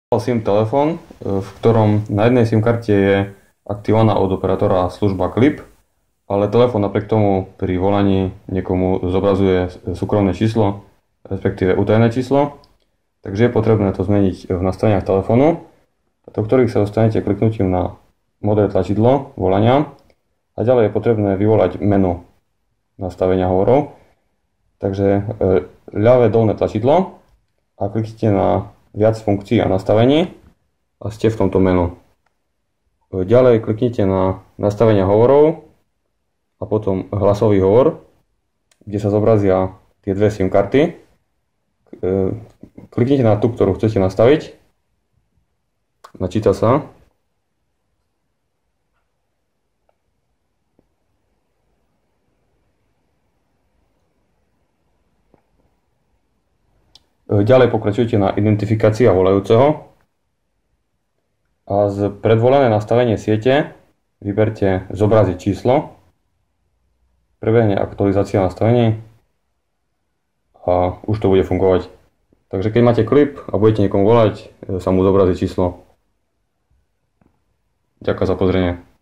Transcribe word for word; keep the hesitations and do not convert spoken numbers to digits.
SIM telefón, v ktorom na jednej SIM karte je aktivovaná od operátora služba Klip, ale telefón napriek tomu pri volaní niekomu zobrazuje súkromné číslo, respektíve utajené číslo. Takže je potrebné to zmeniť v nastaveniach telefónu, do ktorých sa dostanete kliknutím na modré tlačidlo volania a ďalej je potrebné vyvolať menu nastavenia hovorov. Takže ľavé dolné tlačidlo a kliknite na viac funkcií a nastavení a ste v tomto menu. Ďalej kliknite na nastavenia hovorov a potom hlasový hovor, kde sa zobrazia tie dve SIM karty. Kliknite na tú, ktorú chcete nastaviť. Načíta sa. Ďalej pokračujete na identifikácia volajúceho a z predvolené nastavenie siete vyberte zobraziť číslo, prebehne aktualizácia nastavení a už to bude fungovať. Takže keď máte klip a budete niekomu volať, sa mu zobrazí číslo. Ďakujem za pozornie.